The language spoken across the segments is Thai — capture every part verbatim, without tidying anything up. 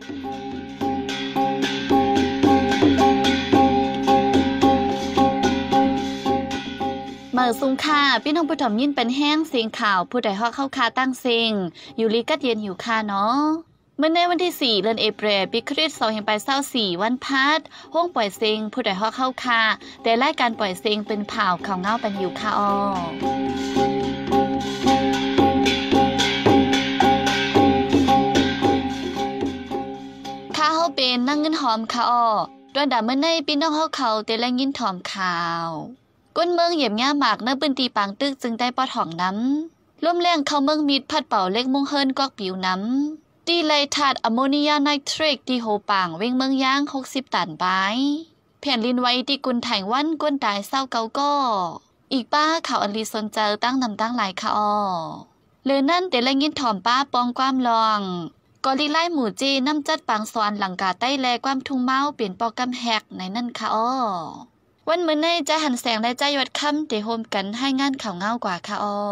เมื่อซุงค่าพี่น้องผู้ถ่อมยินเป็นแห้งเสียงข่าวผู้ใดฮอกเข้าคาตั้งเสียงอยู่ลีกัดเย็นอยู่ค่าเนาะเมื่อในวันที่สี่เดือนเอพริลปีคริสต์สองพันยี่สิบสี่วันพัดห้องปล่อยเสียงผู้ใดฮอกเข้าคาแต่รายการปล่อยเสียงเป็นข่าวข่าวเงาเป็นอยู่ค่าอ้อค่าเฮาเป็นนั่งเงินหอมค่าอ้อดวนดาเมื่อในพี่น้องเฮาเขาแต่ละยินถอมข่าวก้นเมืองเหยียบหญ้าหมากเนื้อปืนตีปางตึกจึงได้ปอถ่องน้ำร่วมแรงเข้าเมืองมิดพัดเป่าเล็กมุงเฮิรนกอกผิวน้ำตีไลถาดอะโมเนียไนเตรตที่โหปางเว้งเมืองย่างหกสิบตันไปแผ่นลินไว้ที่กุนไถวันก้นตายเศร้าเกาก็อีกป้าข่าวอันลีสนเจอตั้งนำตั้งหลายค่ะอ้อเลยนั่นแต่ละยินถ่อมป้าปองความลองกอลิไลหมู่จีน้ำจัดปางสวรรค์หลังกาใต้แลความทุ่งเมาเปลี่ยนปอกำแหกในนั่นค่ะอ้อวันมื้อนี้จะหันแสงและใจวัดค่ำเตโฮมกันให้งานข่าวเงากว่าค่ะอ้อ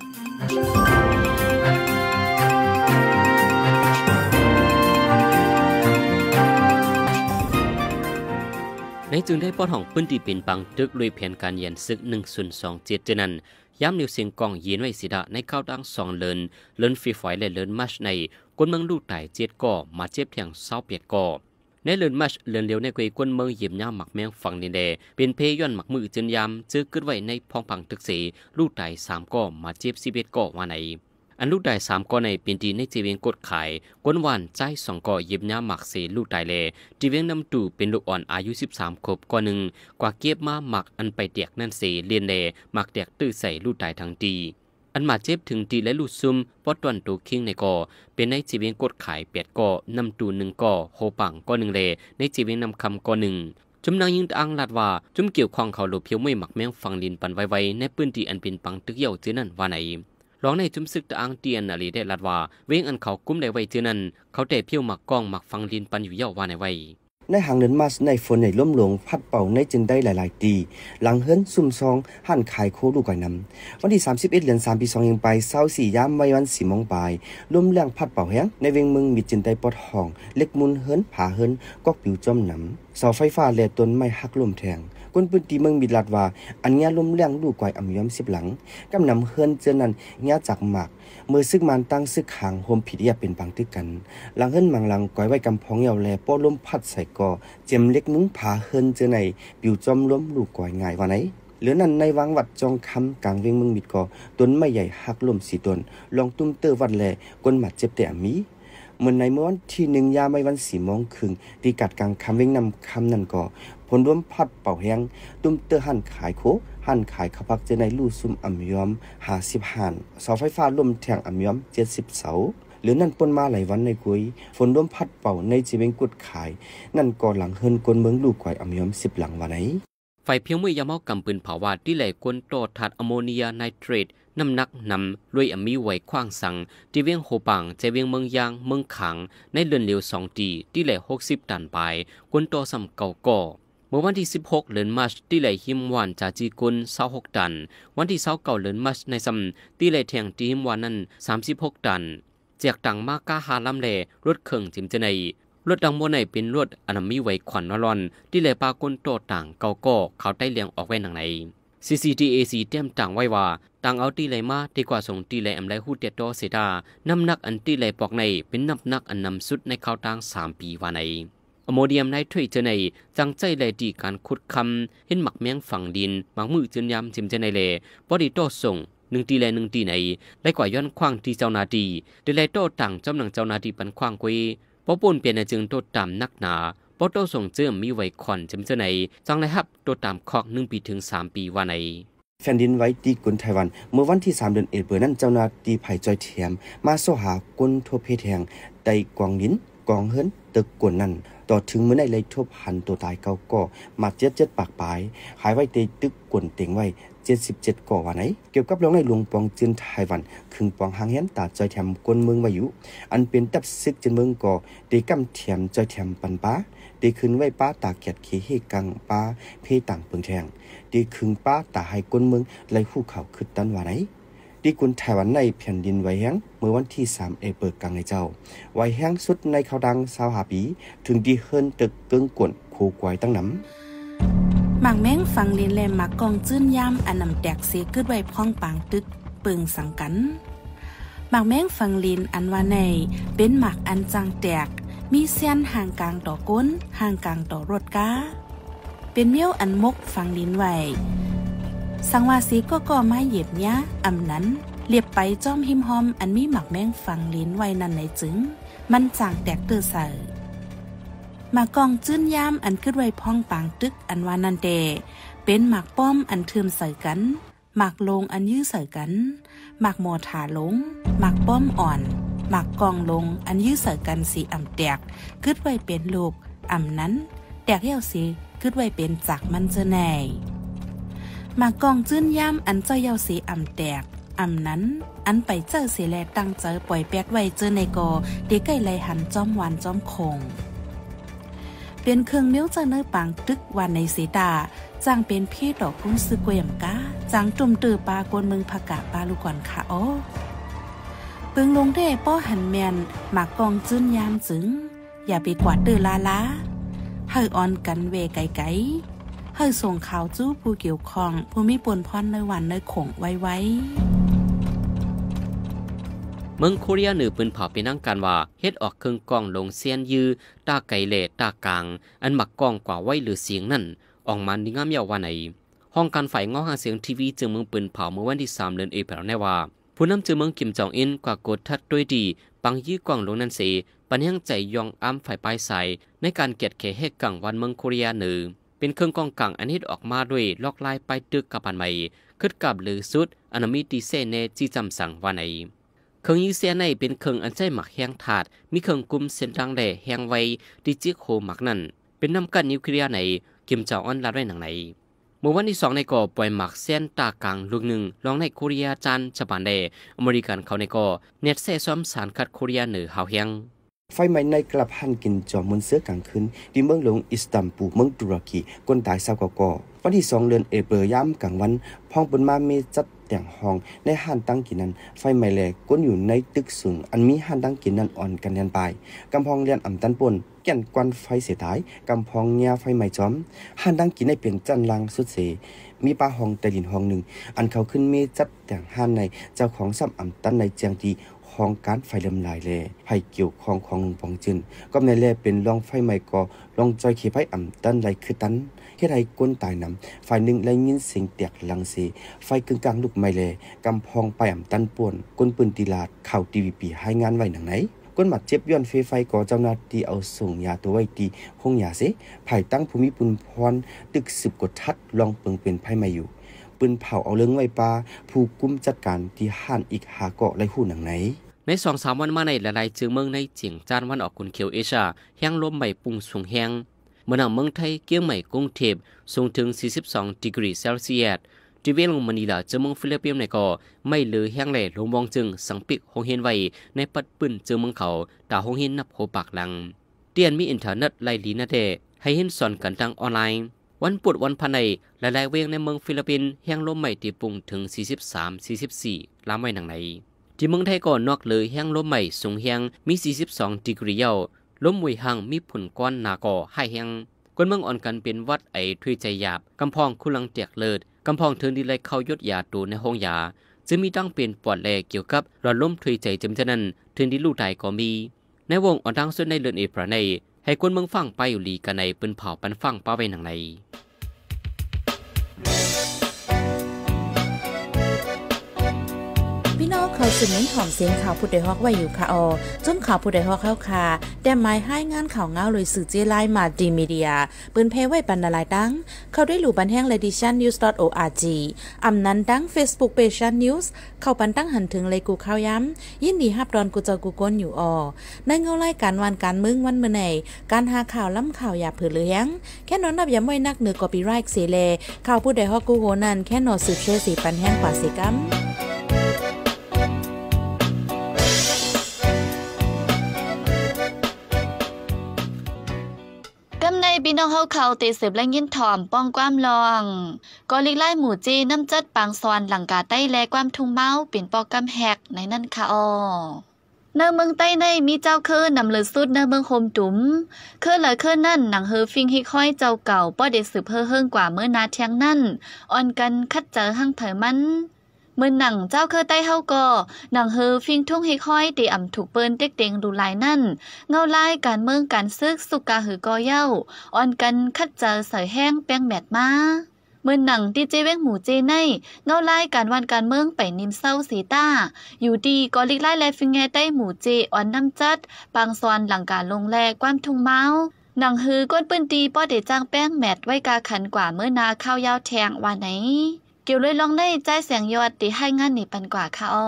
ในจึงได้ปอดห้องปืนที่เป็นปังตึกลุยแผนการเยียนซึกหนึ่งศูนย์สองเจ็ดเจนั้นย้ำนิ้วเสียงกองเย็นไว้สิดาในข้าวดังสองเลินเลินฟรีไฟและเลินมัชในกวนเมืองลูกไต่เจ็ดก่อมาเจ็บเทียงเศร้าเปียดก่อในเลินมัชเลินเลียวในกุยกวนเมืองเหยียบย่าหมักแมงฝั่งดินแดเป็นเพย้อนหมักมือจนยามเจอขึ้นไว้ในพองพังตึกเสลูกไต่สามก่อมาเจ็บสิบเอ็ดก่อว่าไหนอันลูกไต่สามก่อในเป็นดีในจีเวงกดขายกวนวันใจสองก่อเหยียบย่าหมักเสลูกไต่เลจีเวงนำตู่เป็นลูกอ่อนอายุสิบสามขวบก่อหนึ่งกว่าเก็บมาหมักอันไปเตียกนั่นเสเลียนเลหมักเตียกตื้อใส่ลูกไต่ทั้งดีอันมาเจ็บถึงตีและลูดซุ่มปอดตวนตัวคิงในก่อเป็นในจีเวงกดขายเปียดก่อนำตูหนึ่งก่อโฮปังก่อหนึ่งเลในจีเวงนำคำก่อหนึ่งจุ่มนางยิงอังลาดว่าจุ่มเกี่ยวข้องเขาหลบเพียวไม่หมักแมงฟังลินปันไว้ไว้ในปืนตีอันเป็นปังตึกเยี่ยวเจนั่นว่าไหนร้องในจุ่มซึกตะอังเตียนนาลีได้ลาดว่าเวงอันเขากุ้มได้ไว้เจนั่นเขาแต่เพียวหมักกองหมักฟังลินปันอยู่เยี่ยวว่าไหนไว้ในหางเดินมาในฝนในล้มหลงพัดเป่าในจึงได้หลายๆตีหลังเฮิรนซุ่มซองหั่นขายโคลูกไก่น้ำวันที่สามสิบเอ็ดเดือนสามปีสองยังไปเศร้าสี่ยามไว้วันสี่โมงปลายล้มแรงพัดเป่าแห้งในเวงเมืองมีจึงได้ปอดห้องเล็กมุนเฮิรนผาเฮิรนก็ปิวจมน้ำเสาไฟฟ้าและต้นไม้หักลมแทงก้นปืนตีเมืองมีลาดว่าอันเงี้ยล้มแรงลูกไก่อ่ำย้อมสิบหลังกำนำเฮิรนเจนันเงี้ยจากหมากเมื่อซึกมันตั้งซึกหางโฮมผิดเอียเป็นปังตึกกันหลังเฮิรนมังหลังก้อยไว้กำพองเยาแลป้อล้มพัดใส่ก่อเจียมเล็กมุ้งผาเฮิรนเจในปิวจอมล้มลูกก่อยง่ายว่าไหนเหลือนั้นในวังวัดจองคำกลางเวียงเมืองมิดก่อต้นไม้ใหญ่หักล้มสีต้นลองตุ้มเตอวัดแลก้นหมัดเจ็บแต่มีเหมือนในเมื่อวันที่หนึ่งยามไม่วันสี่โมงครึ่งตีกัดกลางคำเวียงนำคำนั่นก่อผลรวมพัดเป่าแห้งตุ้มเตอหั่นขายโคหั่นขายข้าวพักเจในลู่ซุ่มอ่ำย้อมหาสิบหันเสาไฟฟ้าล่มแทงอ่ำย้อมเจ็ดสิบเสาหรือนั่นปนมาหลายวันในกุยฝนร่วมพัดเป่าในจีเวงกุดขายนั่นก่อหลังเฮินกวนเมืองลูกไก่อ่ำย้อมสิบหลังวันไหนไฟเพียงมือยาเมากำปืนเผาวาดที่ไหลกวนโตถัดอะโมเนียไนเตรตน้ำหนักนำลุยอมีไว้ขว้างสังที่เวียงโฮปังใจเวียงเมืองยางเมืองขังในเดือนเลียวสองตีที่ไหลหกสิบตันไปกวนโตสำเก่าก่อเมื่อวันที่สิบหกเดือนมาร์ชที่ไหลหิมวานจากจีกุนเศร้าหกตันวันที่เศร้าเก่าเดือนมาร์ชในซ้ำที่ไหลแทงที่หิมวานนั้นสามสิบหกตันแจกตังมากกาหาลำเลรถเครื่องจิมเจไนรถดังโมไนเป็นรถอนามีไว้ขวัญร้อนที่ไหลปากนโตต่างเก่าก่อเขาได้เลี้ยงออกไว้หนังไหน ซี ซี ที เอ ซี เตรียมต่างไว้ว่าต่างเอาตีไหลมาดีกว่าส่งตีไหลอำไลหูเตียโตเสดาน้ำหนักอันตีไหลปอกในเป็นน้ำหนักอันนำสุดในข้าวตังสามปีว่าในอโมเดียมไนเตรตเจไนจังใจไหลดีการขุดคำเห็นหมักแมงฝังดินหมักมือจนยามจิมเจไนเลบอดีโตส่งหนึ่งตีไหลหนึ่งตีไหนไหลกว่าย้อนคว้างตีเจ้านาดีเดไหลโตต่างจำหนังเจ้านาดีปันคว้างกุยพอปุ่นเปลี่ยนในจึงโตตามนักหนาพอโตส่งเจิมมีไว้ขอนจิมเจไนจังไหลฮับโตตามคอกหนึ่งปีถึงสามปีว่าในแผ่นดินไหวตีกุนไต้หวันเมื่อวันที่สามเดือนเอเปรนั้นเจ้าหน้าที่ไผ่จอยเทียมมาโซหากุนโทเพแทงไตกวางลิ้นกองเฮิรนตึกกวนนั่นต่อถึงเมื่อในเลยทบหันตัวตายเก่าก่อมาเจ็ดเจ็ดปากปลายหายไว้เตตึกกวนเต็งไว้เจ็ดสิบเจ็ดก่อวันไหนเกี่ยวกับเรื่องในหลวงปองจีนไต้หวันคึงปองหางเฮียนตาจอยแถมกวนเมืองวายุอันเป็นตับซึกจีนเมืองก่อเตกำแถมจอยแถมปันป้าเตขึ้นไว้ป้าตาเกียดขี้เฮกังป้าเพต่างเปิงแทงเตคึงป้าตาให้กวนเมืองไหลคู่เขาขึ้นตันวันไหนที่กุนไต้หวันในแผ่นดินไหวแห้งเมื่อวันที่สามเอเปิลกลางในเจ้าไหวแห้งสุดในเขาดังซาวหาปีถึงที่เฮิรนตึกเกิงกวนโคกวยตั้งน้ำหมากแม้งฟังลินแลหมากกองจื้นย่ำอันนำแตกเสียกึดไว้พ้องปางตึกเปิงสังกันหมากแม้งฟังลินอันว่าในเป็นหมากอันจังแตกมีเส้นห่างกลางต่อก้นห่างกลางต่อรถก้าเป็นเมี่ยวอันมกฟังลินไว้สังวาสีก็ก่อไม้เหยียบเนี้ยอำนั้นเลียบไปจ้อมหิมหอมอันมีหมากแม้งฟังลินไว้นั่นไหนจึงมันจางแตกเตือใส่หมากกองจื้นยามอันขึ้นไว้พ้องปางตึกอันวานันเดเป็นหมากป้อมอันเทิมใส่กันหมากลงอันยื้อใส่กันหมากหมอถาลงหมากป้อมอ่อนหมากกองลงอันยื้อใส่กันสีอ่ำแตกขึ้นไว้เป็นลูกอ่ำนั้นแตกเหี้ยวสีขึ้นไว้เป็นจากมันเจแน่หมากกองจื้นยามอันเจ้าเหี้ยวสีอ่ำแตกอ่ำนั้นอันไปเจอเสียแลตั้งเจอปล่อยแป๊ดไว้เจอในกอเด็กไก่ไหลหันจอมหวานจอมคงเป็นเครื่องเมี้ยวเจอเนื้อปางตึกวันในเสดาจางเป็นพี่ดอกกุ้งซึกเวียมก้าจางจุ่มตือปลากวนเมืองผักกะปลาลูกก่อนค่ะโอ้เปิงลงได้ป้อหันแมนหมากกองจื้นยามจึงอย่าไปกวาดตือลาลาเฮอออนกันเวไก่ไก่เฮอส่งข่าวจู้ผู้เกี่ยวข้องผู้มีปนพรในวันในขงไว้ไว้เมืองโคเรียเหนือปืนเผาเป็นนั่งการว่าเฮ็ดออกเครื่องกองลงเซียนยือตาไก่เล่ตากลางอันหมักกองกว่าไว้หรือเสียงนั่นออกมาดีงามยาวว่าไหนห้องการฝ่ายง้อหาเสียงทีวีจึงเมืองปืนเผาเมื่อวันที่สามเดือนเอพริลแน่ว่าผู้นำจึงเมืองกิมจองอินกว่ากดทัดด้วยดีปังยื้อกองลงนั่นเสปัญญาใจยองอ้ำฝ่ายปลายสายในการเกียรติเขเหตุกังวันเมืองโคเรียเหนือเป็นเครื่องกองกลางอันนี้ออกมาด้วยลอกลายไปตึกกับปันใหม่ขึ้นกับหรือสุดอนามิติเซเนจีจำสั่งว่าไหนเครื่องยีเสียในเป็นเครื่องอันใช้หมักแห้งถาดมีเครื่องกุมเส้นดังแหล่แห้งไว้ดิจิโคหมักนั่นเป็นน้ำกันนิวเคลียร์ไหนกิมจองอันลาด้วยหนังไหนเมื่อวันที่สองในก่อปล่อยหมักเส้นตากลางลูกหนึ่งลองในโคเรียจานญี่ปุ่นแหล่อเมริกันเขาในก่อเน็ตเซ่ซ้อมสารคัดโคเรียเหนือหาวแห้งไฟไหม้ในกลับหันกินจอมมนเสือกลางคืนที่เมืองหลวงอิสตันบูลเมืองตุรกีคนตายเศร้ากอวันที่สองเดือนเอเปิลย่ำกลางวันพ้องบนมาเมจัดแต่งห้องในห้านตั้งกินนั้นไฟไหม้แหลกก้นอยู่ในตึกสูงอันมีห้านตั้งกินนั้นอ่อนกันเลียนไปกำพองเลียนอ่ำตันปนแก่นกวนไฟเสียท้ายกำพองเงียไฟไหม้จอมห้านตั้งกินในเปลี่ยนจันลังสุดเสมีปลาห้องแต่ดินห้องหนึ่งอันเขาขึ้นเมจัดแต่งห้านในเจ้าของซ้ำอ่ำตันในเจียงดีของการไฟลำลายแลไฟเกี่ยวของของลุงปองจินก็ในแลเป็นรองไฟไหม้ก่อรองจอยเขไฟอ่ำตันไรคือตันเฮ็ดให้ก้นตายนำฝ่ายหนึ่งได้ยินเสียงแตกลังเสไฟกึ่งกลางลุกไหม้แลกำพองไปอ่ำตันป่วนก้นปืนตีลาดเข้าทีวีปีให้งานไว้หนังไหนก้นหมัดเจ็บย้อนไฟไฟก่อเจ้าหน้าที่เอาส่งยาตัวไว้ตีห้องยาเสภายตั้งภูมิปุนพรตึกสิบกดทัดลองเปิงเป็นไฟไหม้อยู่ปืนเผาเอาเรื่องไว้ปลาผู้กุมจัดการที่ห้านอีกหาเกาะไรหูหนังไหนในสองสามวันมาในหลายๆจึงเมืองในเจียงจานวันออกกุนเขียวเอเชียแห้งลมใหม่ปุ่งสูงแห้งเมื่อหนังเมืองไทยเกี่ยงใหม่กรุงเทพสูงถึงสี่สิบสองดีกรีเซลเซียสที่เวลงมะนิลาจึงเมืองฟิลิปปินส์ในก่อไม่เหลือแห้งแหล่ลงมองจึงสังปิกหงเฮนไว้ในปัดปืนจึงเมืองเขาตาหงเฮนนับโหปากหลังเตียนมีอินเทอร์เน็ตไล่ลีนาเดให้เห็นสอนกันทางออนไลน์วันปุดวันพันในหลายๆเวงในเมืองฟิลิปปินส์แห้งลมใหม่ตีปุ่งถึงสี่สิบสาม สี่สิบสี่ล้ำไว้หนังไหนที่เมืองไทยก่อนนอกเลยแห้งลมใหม่สูงแห้งมีสี่สิบสองดีกรีเยาลมมวยห่างมีผลก้อนหนาก่อให้แห้งคนเมืองอ่อนกันเป็นวัดไอทุยใจหยาบกำพองคุลังเตียกเลิศกำพองเทินดีไลเข้ายดยาตูในห้องยาจะมีตั้งเป็นปอดแลเกี่ยวกับหลอดลมทุยใจจำเท่านั้นเทินดีลูกใดก็มีในวงอ่อนดังส่วนในเลือนเอพระในให้คนเมืองฟังไปอยู่ลีกันในเป็นเผาปันฟังป้าไว้หนังในพี่น้องเขาสืบเน้นถ่อมเสียงข่าวผู้ใดฮอกไว้อยู่ค่ะออจนข่าวผู้ใดฮอกเข้าค่ะแต่หมายให้งานข่าวเงาเลยสื่อเจไลมาดีมีเดียปืนเพไว้บรรณาลายดังเข้าได้หลู่บันแห้ง edition news dot org อำนั้นดัง Facebook page news เข้าปันตั้งหันถึงเลยกูข้าวย้ำยินดีฮับดอนกูเจ้ากูก้นอยู่ออในเงาไล่การวันการมึงวันเมื่อไหนการหาข่าวล้ำข่าวอย่าเผือเลี้ยงแค่นอนนับย้ำไว้นักเหนือกอปีไรค์เสเลข่าวผู้ใดฮอกกูโหนั่นแค่นอสืบเชื่อสีปันแห้งกว่าสีกัมกำในพี่น้องเฮาเขาเตสืบและยินถ่อมป้องความลองก็ลิกไล่หมู่จีน้ำจัดปางซอนหลังกาใต้แลความทุ่งเมาเป็นปอกกำแหกในนั่นค่ะอ้อในเมืองใต้ในมีเจ้าคือนำเลือสุดในเมืองโฮมตุ๋มคือหลายคือนั่นหนังเฮอฟิงฮิค่อยเจ้าเก่าป้อเด็ดสืบเฮอเฮิงกว่าเมื่อนาเทียงนั่นอ่อนกันคัดเจอหั่งเผยมันเมื่อหนังเจ้าเคยใต้เฮาก็หนังเฮอฟิงทุ่งฮิค่อยตีอ่ำถูกเปิ้นเต็กเต็งดูลายนั่นเงาลายการเมืองการซึกสุกาหือกอเย้าอ่อนกันคัดเจอใส่แห้งแป้งแมดมาเมื่อหนังดีเจเว้งหมูเจในเงาลายการวันการเมืองไปนิมเศร้าสีตาอยู่ดีก็ลิกไล่แลฟิงแงใต้หมูเจอ่อนน้ำจัดปางซอนหลังการลงแลความทุ่งเมาหนังฮือก้นปืนตีป้อเดจ้างแป้งแมดไว้กาขันกว่าเมื่อนาข้าวยาวแทงว่าไหนเกี่ยวเลยลองได้ใจเสียงยอดตีให้งานนี่ปันกว่าค่ะอ้อ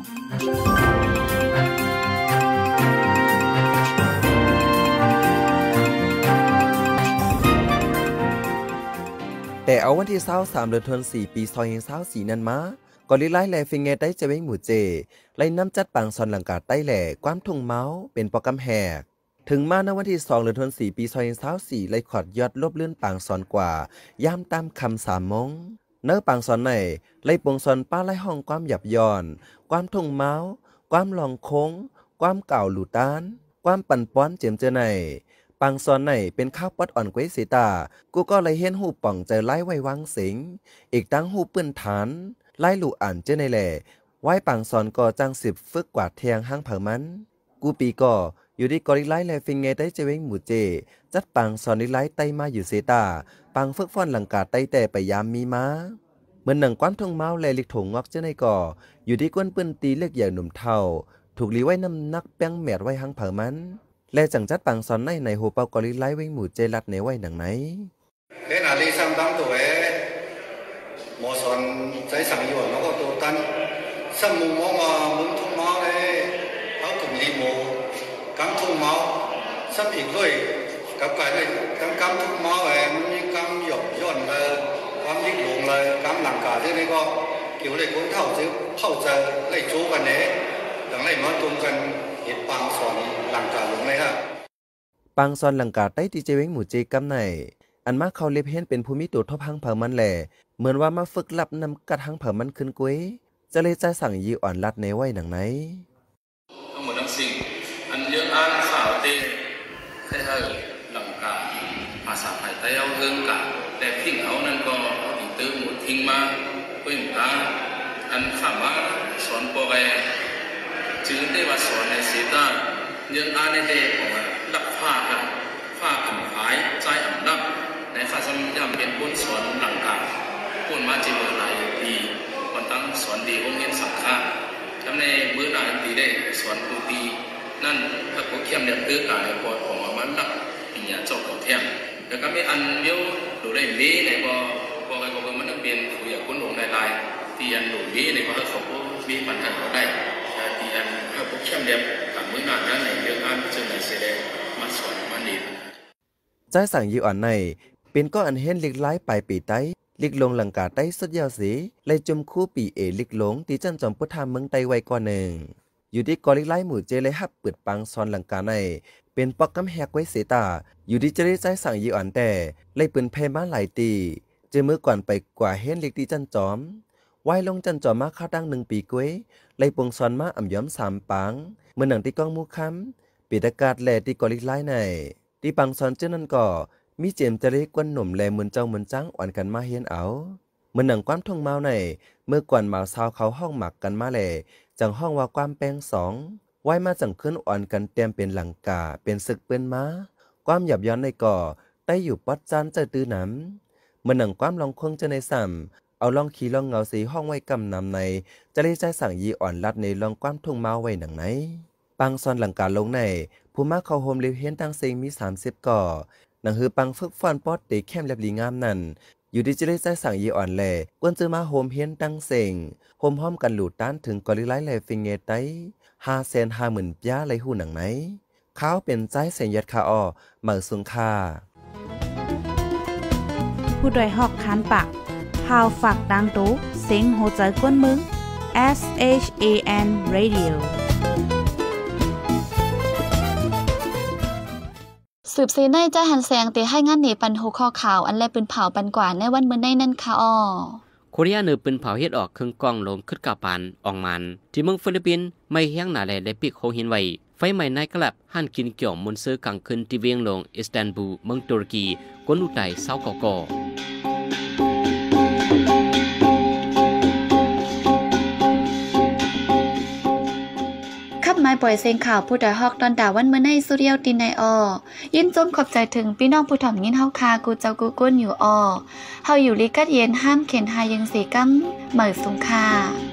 แต่เอาวันที่เศร้าสามเดือนธันวาคมสี่ปีซอยยังเศร้าสี่นั้นมาก็ลิไล่แลฟิงเงใต้จะเว้งหมู่เจไล่น้ำจัดปังซอนหลังกาใต้แหล่ความทุ่งเมาเป็นปอกำแหกถึงมาในวันที่สองเดือนธันวาคมสี่ปีซอยยังเศร้าสี่ไล่ขอดยอดลบเลื่อนปังซอนกว่าย่ามตามคำสามมงเนื้อปังซอนในไล่ปงซอนป้าไล่ห้องความหยับย่อนความทุ่งเมาความหลองโค้งความเก่าหลุดต้านความปั่นป้อนเจียมเจอในปังซอนในเป็นข้าวปัดอ่อนกวยสีตากูก็เลยเห็นหูป่องเจอไล่ไว้วางสิงอีกตั้งหูปืนฐานไล่หลู่อ่านเจอในแหล่ไว้ปังซอนก็จังสิบฟึกกว่าเทียงห้างเผามันกูปีก็อยู่ที่กอริไล่แลฟิงเงได้เจเวงหมู่เจจัดปังซอนนิไล่ไตมาอยู่เซตาปังฟึกฟ้อนหลังกาไตแต่ไปยามมีมาเหมือนหนังความทงเมาแลลิกถงงอกเจอในก่ออยู่ที่ก้นปืนตีเล็กใหญ่หนุ่มเท่าถูกลีไว้น้ำนักแป้งแมดไว้ห้างเผามันและจังจัดปังซอนในในโฮเปากอริไลเวงหมู่เจลัดในไว้หนังไหนเฮ้ยนาลีซ้ำตั้งตัวเอ๋หมอสอนใจสั่งอยู่แล้วก็ตัวตันซ้ำมุมมองมามุมทุ่งเมาเลยเขากลุ่มลีโมกำทุ่งเมาซ้ำอีกด้วยกับการเลยกำกำทุ่งเมาเอ๋มันมีกำหยบย่อนเลยกำยิ่งหลงเลยกำหลังกาที่นี่ก็เกี่ยวเลยคนเท่าซื้อเข้าเจอเลยจูกันเนี่ยหลังเลยมาตรงกันเห็นปังซอนหลังกาหลงเลยฮะปังซอนหลังกาใต้ตีเจเวงหมู่เจกำในอันมาเขาเล็บเห็นเป็นภูมิตัวทบหังเผามันแหล่เหมือนว่ามาฝึกลับนำกัดหังเผามันขึ้นกุ้ยจะเลยใจสั่งยีอ่อนลัดในไว้หนังไหนทั้งหมดทั้งสิ่งอันเยอะอ่านข่าวเต้ให้เธอหลังกาภาษาไทยใต้เอาเรื่องกาแต่ทิ้งเอานั่นก็ติดตื้อหมดทิ้งมาเพื่อนกาอันข้ามาสอนโปรแกรมจืดได้ว่าสอนในสีตาเยอะอ่านในเด็กของลักผ้ากันผ้าอ่ำหายใจอ่ำนักในข้าสมัยยามเป็นคนสอนหลังกาคนมาจีบหลายปีคนตั้งสอนดีองค์เห็นสังฆะทำในมื้อหน้าตีได้สอนกูตีนั่นถ้ากูเข้มเดือดตื้อกาในปอดของมันนักปีนี้เจ้าของเทียมแล้วก็มีอันเดียวดูได้เลี้ยในบ่บ่ไอ้บ่มันเปลี่ยนผู้ใหญ่คนหลงในลายตีอันดูเลี้ยในบ่ให้เขามีปัญหาได้ตีอันถ้ากูเข้มเดือดกับมื้อหน้านั้นในเรื่องอันจึงในเสด็จมาสอนมันดีใจสั่งยีอ่อนในเป็นก็อันเห็นเล็กไล่ปลายปีไตลิกลงหลังกาใต้สุดยาวสีเลยจมคู่ปีเอลิกหลงตีจันจอมพุทธาเมืองไตไว้ก่อนหนึ่งอยู่ที่กอลิกไล่หมู่เจเลยฮับเปิดปังซอนหลังกาในเป็นปอกกำแหกไว้เสตาอยู่ที่จะได้ใจสั่งยีอ่อนแต่เลยปืนเพมาหลายตีเจอเมื่อก่อนไปกว่าเห็นเล็กตีจันจอมไว้ลงจันจอมมาเข้าดังหนึ่งปีกุ้ยเลยปงซอนมาอ่ำย้อมสามปังเมื่อหนังตีกองมูค้ำปีตากาศแหล่ตีกอลิกไล่ในตีปังซอนเจ้านั่นก่อมีเจมจะเรียกกวนหนุ่มแลเหมือนเจ้าเหมือนจังอ่อนกันมาเฮียนเอาเหมือนหนังความทงเมาในเมื่อกวนเมาซาวเขาห้องหมักกันมาแหล่จังห้องว่าความแป้งสองไว้มาจังขึ้นอ่อนกันเต็มเป็นหลังกาเป็นศึกเปื้อนม้าความหยับย้อนในก่อได้อยู่ปัดจานเจอตื้อน้ำเหมือนหนังความลองคงจะในซ้ำเอาลองขี่ลองเงาสีห้องไว้กำนำในจะได้ใจสั่งยีอ่อนลัดในลองความทงเมาไว้หนังไหนปังซอนหลังกาลงในผู้มาเขาโฮมเลียวเฮียนตั้งเซงมีสามสิบก่อหนังฮือปังฝึกฟันป๊อดเตะแคมแลบลีงามนั่นอยู่ดิจิทัลใจสั่งยีอ่อนแหล่กวนเจอมาโฮมเฮียนตั้งเซงโฮมห้อมกันหลุดต้านถึงกอริไลแลฟิงเงไตห้าแสนห้าหมื่นป้าไรหูหนังไหนเขาเป็นใจเสียงยัดคาออเหมือสุงคาผู้โดยหอกคานปากพาวฝากดังตู้เสียงโหใจกวนมึง S H A N Radio สืบเสในจ้าหันแสงเตให้งานเหนปันโหข้อข่าวอันแลปืนเผาปันกว่าในวันเมื่อในนั่นค่ะอ้อโคเรียเหนือปืนเผาเฮ็ดออกเครื่องกล้องลงขึ้นกาปานออกมันที่เมืองฟิลิปปินส์ไม่แห้งหนาแลได้ปิกโคหินไว้ไฟไหม้ในกลับหั่นกินเกี่ยวมุนซื้อกลางคืนที่เวียงลงอิสตันบูลเมืองตุรกีกวนอุไตเศร้าก่อก่อขับไม้ปล่อยเสียงข่าวผู้ใดฮอกตอนด่าวันเมื่อในสุเรียวตินในออยินจมขอบใจถึงพี่น้องผู้ถ่อมยินเฮาคากูเจ้ากูก้นอยู่ออเฮาอยู่ลิกัดเย็นห้ามเข็นหายังสีกัมเหมือสุงคา